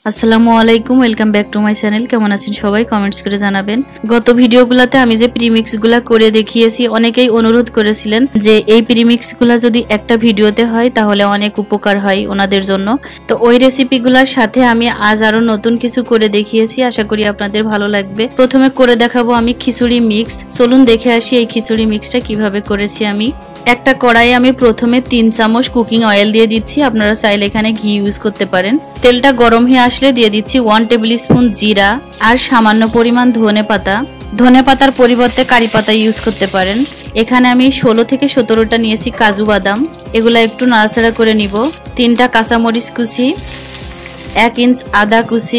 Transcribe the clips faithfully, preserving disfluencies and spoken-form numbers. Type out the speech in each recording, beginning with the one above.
আসসালামু আলাইকুম, welcome back to my channel. কেমন আছেন সবাই? কমেন্টস করে জানাবেন। গত ভিডিওগুলোতে আমি যে প্রিমিক্সগুলো করে দেখিয়েছি, অনেকেই অনুরোধ করেছিলেন যে এই প্রিমিক্সগুলো যদি একটা ভিডিওতে হয় তাহলে অনেক উপকার হয় ওনাদের জন্য। তো ওই রেসিপিগুলোর সাথে আমি আজ আরো নতুন কিছু করে দেখিয়েছি, আশা করি আপনাদের ভালো লাগবে। প্রথমে করে দেখাবো আমি খিচুড়ি মিক্স। চলুন দেখে আসি এই খিচুড়ি মিক্সটা কিভাবে করেছি আমি। একটা কড়াইয়ে আমি প্রথমে তিন চামচ কুকিং অয়েল দিয়ে দিচ্ছি, আপনারা চাইলে এখানে ঘি ইউজ করতে পারেন। তেলটা গরম হয়ে আসলে দিয়ে দিচ্ছি ওয়ান টেবিল স্পুন জিরা আর সামান্য পরিমাণ ধনে পাতা। ধনে পাতার পরিবর্তে কারি পাতা ইউজ করতে পারেন। এখানে আমি ষোলো থেকে সতেরোটা নিয়েছি কাজু বাদাম, এগুলা একটু নাড়াচাড়া করে নিব। তিনটা কাঁচামরিচ কুচি, এক ইঞ্চ আদা কুচি।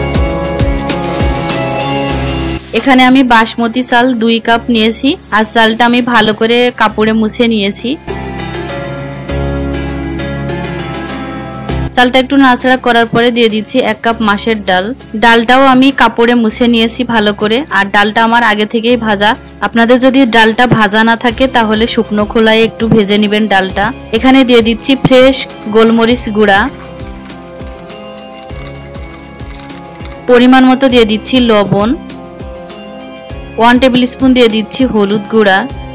এখানে আমি বাসমতি চাল দুই কাপ নিয়েছি, আর চালটা আমি ভালো করে কাপড়ে মুছে নিয়েছি। চালটা একটু নাড়াচাড়া করার পরে দিয়ে দিচ্ছি এক কাপ মাছের ডাল। ডালটাও আমি কাপড়ে মুছে নিয়েছি ভালো করে, আর ডালটা আমার আগে থেকেই ভাজা। আপনাদের যদি ডালটা ভাজা না থাকে তাহলে শুকনো খোলায় একটু ভেজে নেবেন ডালটা। এখানে দিয়ে দিচ্ছি ফ্রেশ গোলমরিচ গুঁড়া, পরিমাণ মতো দিয়ে দিচ্ছি লবণ, ওয়ান টেবিল স্পুন দিয়ে দিচ্ছি হলুদ গুঁড়া,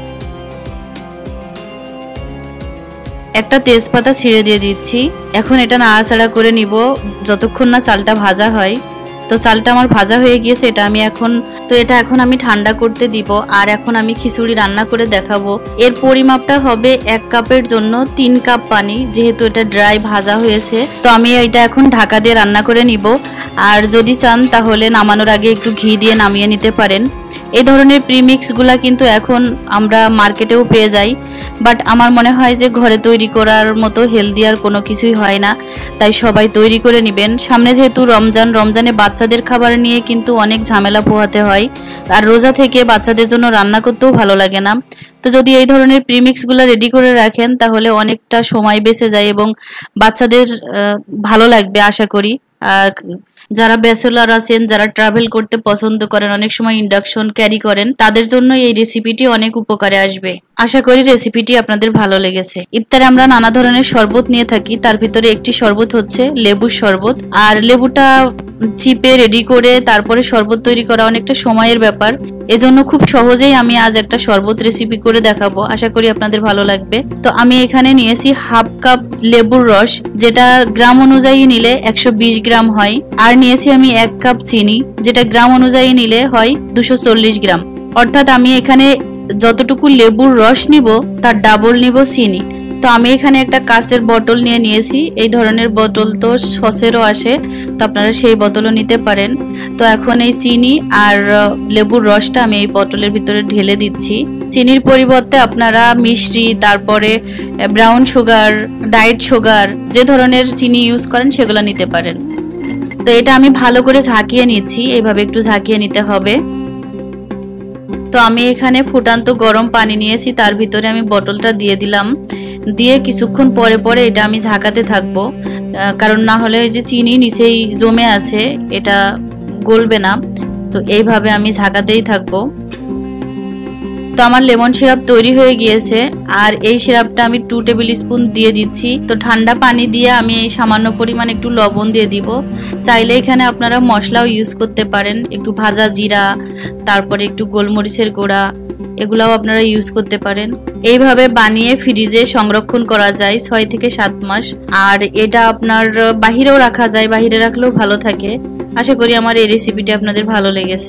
একটা তেজপাতা ছিঁড়ে দিয়ে দিচ্ছি। এখন এটা নাড়াচাড়া করে নিব যতক্ষণ না চালটা ভাজা হয়। তো চালটা আমার ভাজা হয়ে গিয়েছে, এটা আমি এখন তো এটা এখন আমি ঠান্ডা করতে দিব। আর এখন আমি খিচুড়ি রান্না করে দেখাবো। এর পরিমাপটা হবে এক কাপের জন্য তিন কাপ পানি, যেহেতু এটা ড্রাই ভাজা হয়েছে। তো আমি এটা এখন ঢাকা দিয়ে রান্না করে নিব। আর যদি চান তাহলে নামানোর আগে একটু ঘি দিয়ে নামিয়ে নিতে পারেন। এই ধরনের প্রিমিক্সগুলা কিন্তু এখন আমরা মার্কেটেও পেয়ে যাই, বাট আমার মনে হয় যে ঘরে তৈরি করার মতো হেলদি আর কোনো কিছুই হয় না, তাই সবাই তৈরি করে নেবেন। সামনে যেহেতু রমজান, রমজানে বাচ্চাদের খাবার নিয়ে কিন্তু অনেক ঝামেলা পোহাতে হয়, আর রোজা থেকে বাচ্চাদের জন্য রান্না করতেও ভালো লাগে না। তো যদি এই ধরনের প্রিমিক্সগুলো রেডি করে রাখেন তাহলে অনেকটা সময় বেঁচে যায় এবং বাচ্চাদের ভালো লাগবে আশা করি। আর যারা ব্যাচেলর আছেন, যারা ট্রাভেল করতে পছন্দ করেন, অনেক সময় ইন্ডাকশন ক্যারি করেন, তাদের জন্য এই রেসিপিটি অনেক উপকারে আসবে। আশা করি রেসিপিটি আপনাদের ভালো লেগেছে। ইফতারে আমরা নানা ধরনের শরবত নিয়ে থাকি, তার ভিতরে একটি শরবত হচ্ছে লেবুর শরবত। আর লেবুটা চিপে রেডি করে তারপরে শরবত তৈরি করা অনেকটা সময়ের ব্যাপার, এজন্য খুব সহজেই আমি আজ একটা শরবত রেসিপি করে দেখাবো, আশা করি আপনাদের ভালো লাগবে। তো আমি এখানে নিয়েছি হাফ কাপ লেবুর রস, যেটা গ্রাম অনুযায়ী নিলে একশো বিশ গ্রাম হয়। আর নিয়েছি আমি এক কাপ চিনি, যেটা গ্রাম অনুযায়ী নিলে হয় দুশো চল্লিশ গ্রাম। অর্থাৎ আমি এখানে যতটুকু লেবুর রস নিব তার ডাবল নিব চিনি। তো আমি এখানে একটা কাঁচের বোতল নিয়ে নিয়েছি, এই ধরনের বোতল তো সসেরও আসে, তো আপনারা সেই বোতলও নিতে পারেন। তো এখন এই চিনি আর লেবুর রসটা আমি এই বোতলের ভিতরে ঢেলে দিচ্ছি। চিনির পরিবর্তে আপনারা মিষ্টি, তারপরে ব্রাউন সুগার, ডায়েট সুগার, যে ধরনের চিনি ইউজ করেন সেগুলো নিতে পারেন। তো এটা আমি ভালো করে ঝাঁকিয়ে নিচ্ছি, এইভাবে একটু ঝাঁকিয়ে নিতে হবে। তো আমি এখানে ফুটান্ত গরম পানি নিয়েছি, তার ভিতরে আমি বোতলটা দিয়ে দিলাম। দিয়ে কিছুক্ষণ পরে পরে এটা আমি ঝাঁকাতে থাকবো, কারণ না হলে এই যে চিনি নিচেই জমে আছে, এটা গলবে না। তো এইভাবে আমি ঝাঁকাতেই থাকবো। তো আমার লেমন সিরাপ তৈরি হয়ে গিয়েছে, আর এই সিরাপটা আমি টু টেবিল স্পুন দিয়ে দিচ্ছি। তো ঠান্ডা পানি দিয়ে আমি এই সামান্য পরিমাণ একটু লবণ দিয়ে দিব। চাইলে এখানে আপনারা মশলাও ইউজ করতে পারেন, একটু ভাজা জিরা, তারপরে একটু গোলমরিচের গুঁড়া, এগুলাও আপনারা ইউজ করতে পারেন। এইভাবে বানিয়ে ফ্রিজে সংরক্ষণ করা যায় ছয় থেকে সাত মাস। আর এটা আপনার বাহিরেও রাখা যায়, বাহিরে রাখলেও ভালো থাকে। আশা করি আমার এই রেসিপিটি আপনাদের ভালো লেগেছে।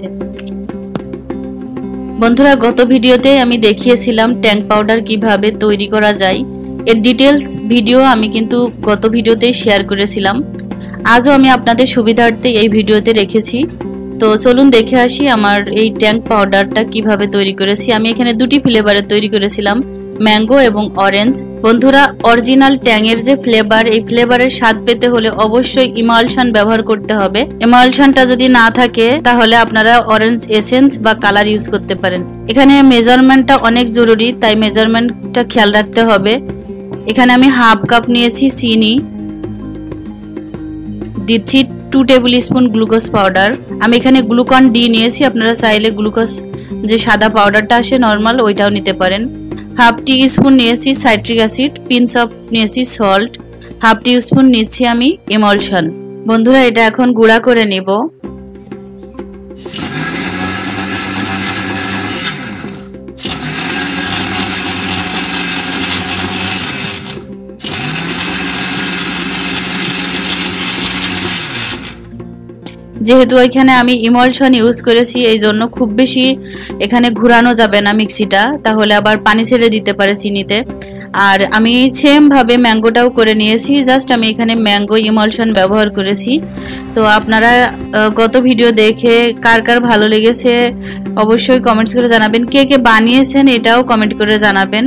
বন্ধুরা, গত ভিডিওতে আমি দেখিয়েছিলাম ট্যাং পাউডার কিভাবে তৈরি করা যায়, এর ডিটেলস ভিডিও আমি কিন্তু গত ভিডিওতেই শেয়ার করেছিলাম। আজও আমি আপনাদের সুবিধার্থে এই ভিডিওতে রেখেছি। তো চলুন দেখে আসি আমার এই ট্যাং পাউডারটা কিভাবে তৈরি করেছি। আমি এখানে দুটি ফ্লেভারে তৈরি করেছিলাম, ম্যাঙ্গো এবং অরেঞ্জ। বন্ধুরা, অরিজিনাল ট্যাংয়ের যে ফ্লেভার, এই ফ্লেভারের স্বাদ পেতে হলে অবশ্যই ইমালশন ব্যবহার করতে হবে। ইমালশনটা যদি না থাকে তাহলে আপনারা অরেঞ্জ এসেন্স বা কালার ইউজ করতে পারেন। এখানে মেজারমেন্টটা অনেক জরুরি, তাই মেজারমেন্টটা খেয়াল রাখতে হবে। এখানে আমি হাফ কাপ নিয়েছি চিনি, দিচ্ছি two tablespoon glucose powder. আমি এখানে গ্লুকন ডি নিয়েছি, আপনারা চাইলে গ্লুকোজ যে সাদা পাউডারটা আসে নর্মাল, ওইটাও নিতে পারেন। হাফ টি স্পুন নিয়েছি সাইট্রিক অ্যাসিড, পিঞ্চ অফ নিয়েছি সল্ট, হাফ টি স্পুন নিচ্ছি আমি এমলশন। বন্ধুরা এটা এখন গুঁড়া করে নিব। যেহেতু এখানে আমি ইমলশন ইউজ করেছি এই জন্য খুব বেশি এখানে ঘোরানো যাবে না মিক্সিটা, তাহলে আবার পানি ছেড়ে দিতে পারে চিনিতে। আর আমি সেম ভাবে ম্যাঙ্গোটাও করে নিয়েছি, জাস্ট আমি এখানে ম্যাঙ্গো ইমলশন ব্যবহার করেছি। তো আপনারা গত ভিডিও দেখে কার কার ভালো লেগেছে অবশ্যই কমেন্টস করে জানাবেন, কে কে বানিয়েছেন এটাও কমেন্ট করে জানাবেন।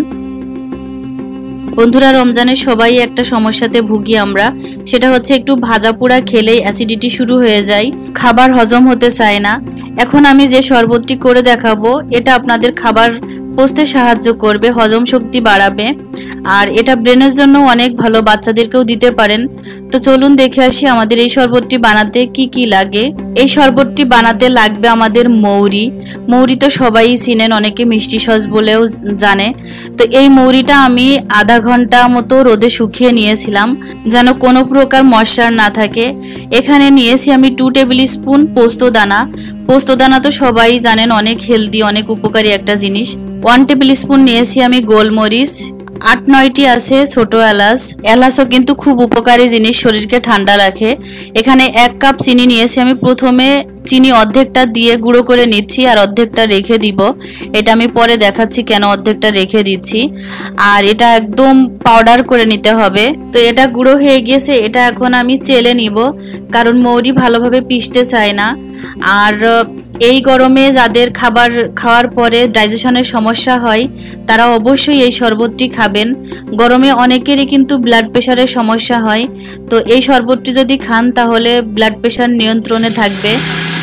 বন্ধুরা রমজানে সবাই একটা সমস্যাতে ভুগি আমরা, সেটা হচ্ছে একটু ভাজা পোড়া খেলেই অ্যাসিডিটি শুরু হয়ে যায়, খাবার হজম হতে চায় না। এখন আমি যে শরবতটি করে দেখাবো এটা আপনাদের খাবার পচতে সাহায্য করবে, হজম শক্তি বাড়াবে, আর এটা ব্রেনের জন্য অনেক ভালো, বাচ্চাদেরকেও দিতে পারেন। তো চলুন দেখে আসি আমাদের এই শরবতটি বানাতে কি কি লাগে। এই শরবতটি বানাতে লাগবে আমাদের মৌরি। মৌরি তো সবাই চিনেন, অনেকে মিষ্টি সস বলেও জানে। তো এই মৌরিটা আমি আধা ঘন্টা মতো রোদে শুকিয়ে নিয়েছিলাম যেন কোনো প্রকার ময়শ্চার না থাকে। এখানে নিয়েছি আমি টু টেবিল স্পুন পোস্ত দানা। পোস্ত দানা তো সবাই জানেন অনেক হেলদি, অনেক উপকারী একটা জিনিস। ওয়ান টেবিল স্পুন নিয়েছি আমি গোলমরিচ, আট নয়টি আছে ছোট এলাচ। এলাচও কিন্তু খুব উপকারী জিনিস, শরীরকে ঠান্ডা রাখে। এখানে এক কাপ চিনি নিয়েছি আমি। প্রথমে চিনি অর্ধেকটা দিয়ে গুঁড়ো করে নিচ্ছি আর অর্ধেকটা রেখে দিব, এটা আমি পরে দেখাচ্ছি কেন অর্ধেকটা রেখে দিচ্ছি। আর এটা একদম পাউডার করে নিতে হবে। তো এটা গুঁড়ো হয়ে গিয়েছে, এটা এখন আমি চেলে নিব, কারণ মৌরি ভালোভাবে পিষতে চায় না। আর এই গরমে যাদের খাবার খাওয়ার পরে ডাইজেশনের সমস্যা হয় তারা অবশ্যই এই শরবতটি খাবেন। গরমে অনেকেরই কিন্তু ব্লাড প্রেশারের সমস্যা হয়, তো এই শরবতটি যদি খান তাহলে ব্লাড প্রেশার নিয়ন্ত্রণে থাকবে।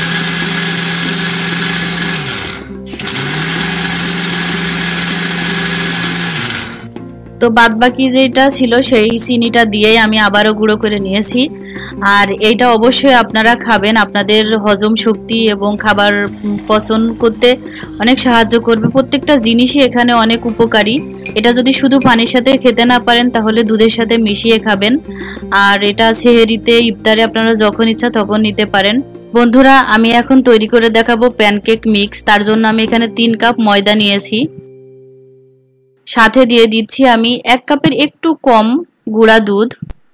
তো বাদ বাকি যেটা ছিল সেই চিনিটা দিয়েই আমি আবারও গুঁড়ো করে নিয়েছি। আর এইটা অবশ্যই আপনারা খাবেন, আপনাদের হজম শক্তি এবং খাবার পচন করতে অনেক সাহায্য করবে। প্রত্যেকটা জিনিসই এখানে অনেক উপকারী। এটা যদি শুধু পানির সাথে খেতে না পারেন তাহলে দুধের সাথে মিশিয়ে খাবেন। আর এটা সেহরিতে, ইফতারে আপনারা যখন ইচ্ছা তখন নিতে পারেন। বন্ধুরা আমি এখন তৈরি করে দেখাবো প্যানকেক মিক্স। তার জন্য আমি এখানে তিন কাপ ময়দা নিয়েছি, সাথে দিয়ে দিচ্ছি আমি এক কাপের একটু কম গুঁড়া দুধ।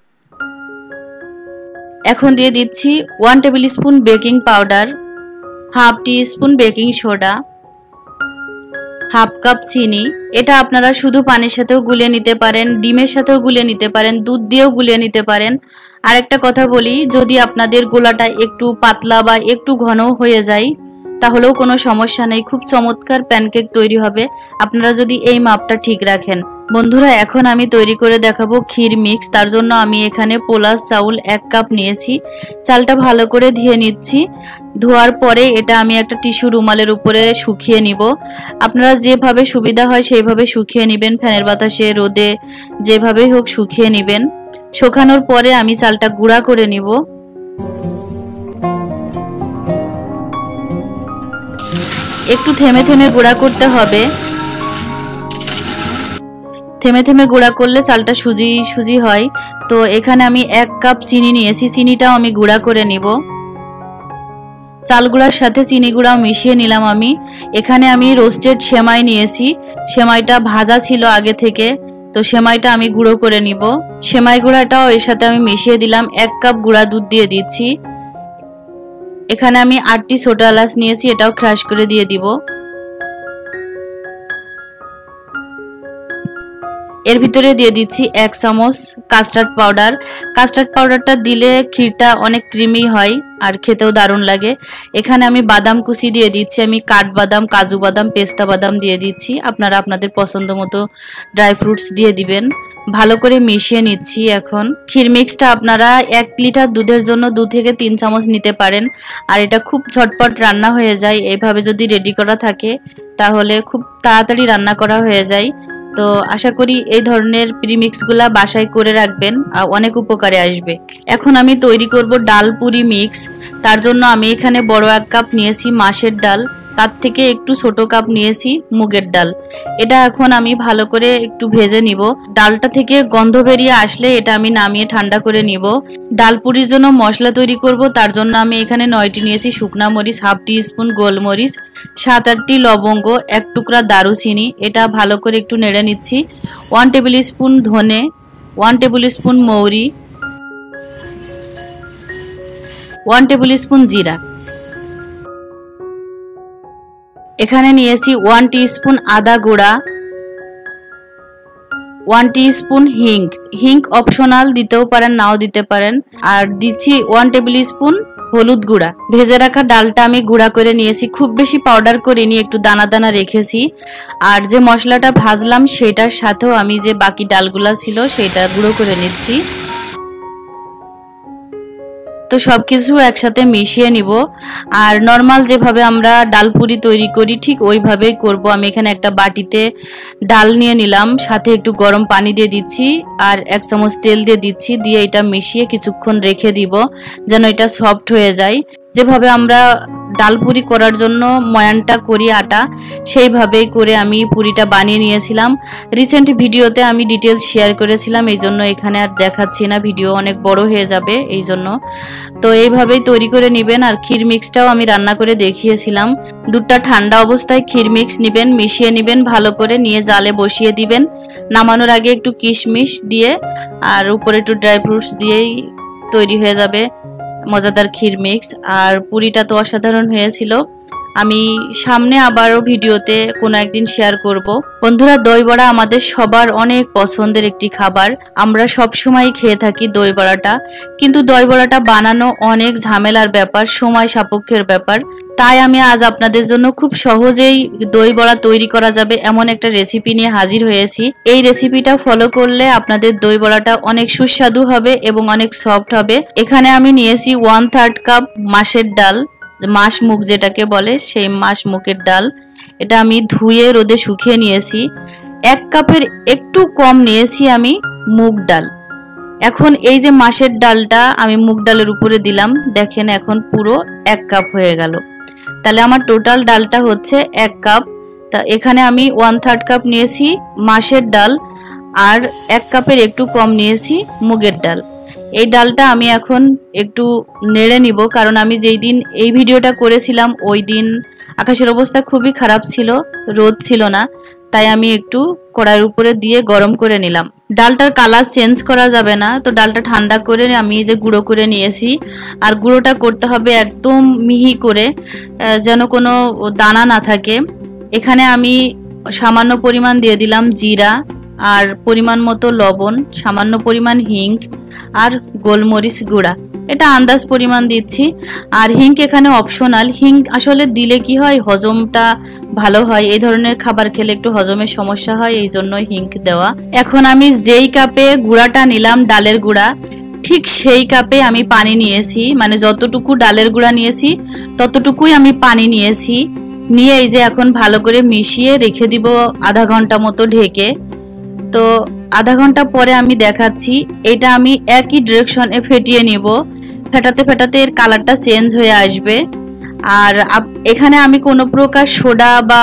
এখন দিয়ে দিচ্ছি one tablespoon baking powder, half teaspoon baking soda, half cup চিনি। এটা আপনারা শুধু পানির সাথেও গুলিয়ে নিতে পারেন, ডিমের সাথেও গুলিয়ে নিতে পারেন, দুধ দিয়েও গুলিয়ে নিতে পারেন। আর একটা কথা বলি, যদি আপনাদের গোলাটা একটু পাতলা বা একটু ঘন হয়ে যায় তাহলেও কোনো সমস্যা নেই, খুব চমৎকার প্যানকেক তৈরি হবে আপনারা যদি এই মাপটা ঠিক রাখেন। বন্ধুরা এখন আমি তৈরি করে দেখাবো ক্ষীর মিক্স। তার জন্য আমি এখানে পোলাস চাউল এক কাপ নিয়েছি, চালটা ভালো করে ধুয়ে নিচ্ছি। ধোয়ার পরে এটা আমি একটা টিস্যু রুমালের উপরে শুকিয়ে নিব। আপনারা যেভাবে সুবিধা হয় সেইভাবে শুকিয়ে নেবেন, ফ্যানের বাতাসে, রোদে, যেভাবে হোক শুকিয়ে নেবেন। শুকানোর পরে আমি চালটা গুঁড়া করে নিব। একটু থেমে থেমে গুঁড়া করতে হবে, থেমে থেমে গুঁড়া করলে চালটা সুজি সুজি হয়। তো এখানে আমি এক কাপ চিনি নিয়েছি, চিনিটাও আমি গুঁড়া করে নিব। চাল গুঁড়ার সাথে চিনি গুঁড়াও মিশিয়ে নিলাম আমি। এখানে আমি রোস্টেড সেমাই নিয়েছি, সেমাইটা ভাজা ছিল আগে থেকে, তো সেমাইটা আমি গুঁড়ো করে নিব। সেমাই গুঁড়াটাও এর সাথে আমি মিশিয়ে দিলাম। এক কাপ গুঁড়া দুধ দিয়ে দিচ্ছি। এখানে আমি আটটি ছোট এলাচ নিয়েছি, এটাও ক্রাশ করে দিয়ে দিব। এর ভিতরে দিয়ে দিচ্ছি এক চামচ কাস্টার্ড পাউডার। কাস্টার্ড পাউডারটা দিলে ক্ষীরটা অনেক ক্রিমি হয় আর খেতেও দারুণ লাগে। এখানে আমি বাদাম কুচি দিয়ে দিচ্ছি, আমি কাঠবাদাম, কাজু বাদাম, পেস্তা বাদাম দিয়ে দিচ্ছি। আপনারা আপনাদের পছন্দ মতো ড্রাই ফ্রুটস দিয়ে দিবেন। ভালো করে মিশিয়ে নিচ্ছি। এখন ক্ষীর মিক্সটা আপনারা এক লিটার দুধের জন্য দু থেকে তিন চামচ নিতে পারেন। আর এটা খুব ঝটপট রান্না হয়ে যায়, এভাবে যদি রেডি করা থাকে তাহলে খুব তাড়াতাড়ি রান্না করা হয়ে যায়। তো আশা করি এই ধরনের প্রিমিক্সগুলা বাসায় করে রাখবেন, অনেক উপকারে আসবে। এখন আমি তৈরি করব ডাল পুরি মিক্স। তার জন্য আমি এখানে বড় এক কাপ নিয়েছি মাছের ডাল। তার থেকে একটু ছোট কাপ নিয়েছি মুগের ডাল। এটা এখন আমি ভালো করে একটু ভেজে নিব। ডালটা থেকে গন্ধ বেরিয়ে আসলে এটা আমি নামিয়ে ঠান্ডা করে নিব। ডাল পুরির জন্য মশলা তৈরি করব, তার জন্য আমি এখানে নয়টি নিয়েছি শুকনা মরিচ, হাফ টি স্পুন গোলমরিচ, সাত আটটি লবঙ্গ, এক টুকরা দারুচিনি। এটা ভালো করে একটু নেড়ে নিচ্ছি। ওয়ান টেবিল স্পুন ধনে, ওয়ান টেবিল স্পুন মৌরি, ওয়ান টেবিল স্পুন জিরা। এখানে নিয়েছি ওয়ান টিস্পুন আদা গুঁড়া, ওয়ান টিস্পুন হিং। হিং অপশনাল, দিতেও পারেন নাও দিতে পারেন। আর দিচ্ছি ওয়ান টেবিল স্পুন হলুদ গুঁড়া। ভেজে রাখা ডালটা আমি গুঁড়া করে নিয়েছি, খুব বেশি পাউডার করিনি, একটু দানা দানা রেখেছি। আর যে মশলাটা ভাজলাম সেটার সাথেও আমি যে বাকি ডালগুলা ছিল সেটা গুঁড়ো করে নিচ্ছি। তো সবকিছু একসাথে মিশিয়ে নিব। আর নর্মাল যেভাবে আমরা ডাল পুরি তৈরি করি ঠিক ওইভাবেই করব। আমি এখানে একটা বাটিতে ডাল নিয়ে নিলাম, সাথে একটু গরম পানি দিয়ে দিচ্ছি আর এক চামচ তেল দিয়ে দিচ্ছি, দিয়ে এটা মিশিয়ে কিছুক্ষণ রেখে দিব যেন এটা সফট হয়ে যায়। যেভাবে আমরা ডাল পুরি করার জন্য ময়ানটা করি আটা, সেইভাবেই করে আমি পুরিটা বানিয়ে নিয়েছিলাম। রিসেন্ট ভিডিওতে আমি ডিটেলস শেয়ার করেছিলাম, এই জন্য এখানে আর দেখাচ্ছি না, ভিডিও অনেক বড় হয়ে যাবে এই জন্য। তো এইভাবেই তৈরি করে নেবেন। আর ক্ষীর মিক্সটাও আমি রান্না করে দেখিয়েছিলাম। দুধটা ঠান্ডা অবস্থায় ক্ষীর মিক্স নেবেন, মিশিয়ে নেবেন ভালো করে, নিয়ে জালে বসিয়ে দিবেন। নামানোর আগে একটু কিশমিশ দিয়ে আর উপরে একটু ড্রাই ফ্রুটস দিয়েই তৈরি হয়ে যাবে মজাদার ক্ষীর মিক্স। আর পুরিটা তো অসাধারণ হয়েছিল। আমি সামনে আবারও ভিডিওতে কোনো একদিন শেয়ার করব। বন্ধুরা, দই বড়া আমাদের সবার অনেক পছন্দের একটি খাবার। আমরা সব সময় খেয়ে থাকি দই বড়াটা, কিন্তু দই বড়াটা বানানো অনেক ঝামেলার ব্যাপার, সময় সাপেক্ষের ব্যাপার। তাই আমি আজ আপনাদের জন্য খুব সহজেই দই বড়া তৈরি করা যাবে এমন একটা রেসিপি নিয়ে হাজির হয়েছি। এই রেসিপিটা ফলো করলে আপনাদের দই বড়াটা অনেক সুস্বাদু হবে এবং অনেক সফট হবে। এখানে আমি নিয়েছি ওয়ান থার্ড কাপ মাসের ডাল, মাস মুগ যেটাকে বলে, সেই মাস মুগের ডাল। এটা আমি ধুয়ে রোদে শুকিয়ে নিয়েছি। এক কাপের একটু কম নিয়েছি আমি মুগ ডাল। এখন এই যে মাসের ডালটা আমি মুগ ডালের উপরে দিলাম, দেখেন এখন পুরো এক কাপ হয়ে গেল। তাহলে আমার টোটাল ডালটা হচ্ছে এক কাপ। তা এখানে আমি ওয়ান থার্ড কাপ নিয়েছি মাসের ডাল আর এক কাপের একটু কম নিয়েছি মুগের ডাল। এই ডালটা আমি এখন একটু নেড়ে নিব, কারণ আমি যেই দিন এই ভিডিওটা করেছিলাম ওই দিন আকাশের অবস্থা খুবই খারাপ ছিল, রোদ ছিল না, তাই আমি একটু কড়াইয়ের উপরে দিয়ে গরম করে নিলাম। ডালটার কালার চেঞ্জ করা যাবে না, তো ডালটা ঠান্ডা করে আমি যে গুঁড়ো করে নিয়েছি। আর গুঁড়োটা করতে হবে একদম মিহি করে, যেন কোনো দানা না থাকে। এখানে আমি সামান্য পরিমাণ দিয়ে দিলাম জিরা, আর পরিমাণ মতো লবণ, সামান্য পরিমাণ হিং আর গোলমরিচ গুঁড়া, এটা আন্দাজ পরিমাণ দিচ্ছি। আর হিং এখানে অপশনাল। হিং আসলে দিলে কি হয়, হজমটা ভালো হয়, এই ধরনের খাবার খেলে একটু হজমের সমস্যা হয়, এই জন্য হিং দেওয়া। এখন আমি যেই কাপে গুঁড়াটা নিলাম ডালের গুঁড়া, ঠিক সেই কাপে আমি পানি নিয়েছি, মানে যতটুকু ডালের গুঁড়া নিয়েছি ততটুকুই আমি পানি নিয়েছি। নিয়ে এই যে এখন ভালো করে মিশিয়ে রেখে দিব আধা ঘন্টা মতো ঢেকে। তো আধা ঘন্টা পরে আমি দেখাচ্ছি। এটা আমি একই ডিরেকশনে ফেটিয়ে নিব, ফেটাতে ফেটাতে এর কালারটা চেঞ্জ হয়ে আসবে। আর এখানে আমি কোনো প্রকার সোডা বা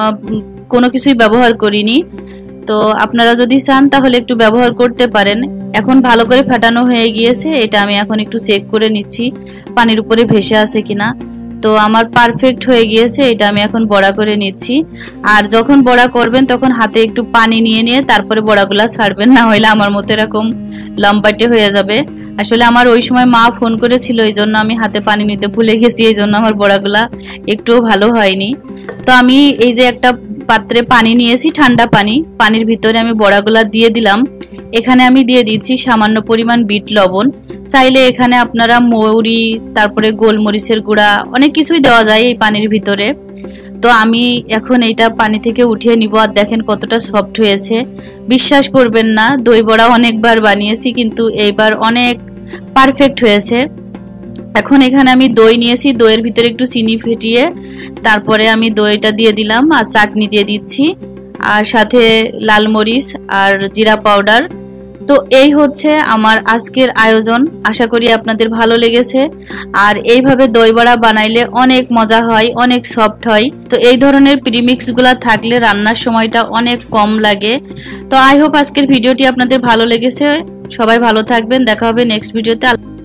কোনো কিছুই ব্যবহার করিনি, তো আপনারা যদি চান তাহলে একটু ব্যবহার করতে পারেন। এখন ভালো করে ফেটানো হয়ে গিয়েছে, এটা আমি এখন একটু চেক করে নিচ্ছি পানির উপরে ভেসে আছে কিনা। তো আমার পারফেক্ট হয়ে গিয়েছে, এটা আমি এখন বড়া করে নিচ্ছি। আর যখন বড়া করবেন তখন হাতে একটু পানি নিয়ে নিয়ে তারপরে বড়াগুলা ছাড়বেন, না হলে আমার মতো এরকম লম্বাটে হয়ে যাবে। আসলে আমার ওই সময় মা ফোন করেছিল, এই জন্য আমি হাতে পানি নিতে ভুলে গেছি, এই জন্য আমার বড়াগুলা একটুও ভালো হয়নি। তো আমি এই যে একটা পাত্রে পানি নিয়েছি, ঠান্ডা পানি, পানির ভিতরে আমি বড়াগুলা দিয়ে দিলাম। এখানে আমি দিয়ে দিচ্ছি সামান্য পরিমাণ বিট লবণ। চাইলে এখানে আপনারা মৌরি, তারপরে গোলমরিচের গুঁড়া, অনেক কিছুই দেওয়া যায় এই পানির ভিতরে। তো আমি এখন এইটা পানি থেকে উঠিয়ে নিব। আর দেখেন কতটা সফট হয়েছে, বিশ্বাস করবেন না, দই বড়া অনেকবার বানিয়েছি কিন্তু এইবার অনেক পারফেক্ট হয়েছে। এখন এখানে আমি দই নিয়েছি, দইয়ের ভিতরে একটু চিনি ফেটিয়ে তারপরে আমি দইটা দিয়ে দিলাম আর চাটনি দিয়ে দিচ্ছি, আর সাথে লাল মরিচ আর জিরা পাউডার, তো এই হচ্ছে আমার আজকের আয়োজন, আশা করি আপনাদের ভালো লেগেছে। আর এইভাবে দই বড়া বানাইলে অনেক মজা হয়, অনেক সফট হয়। তো এই ধরনের প্রিমিক্স গুলা থাকলে রান্নার সময়টা অনেক কম লাগে। তো আই হোপ আজকের ভিডিওটি আপনাদের ভালো লেগেছে। সবাই ভালো থাকবেন, দেখা হবে নেক্সট ভিডিওতে।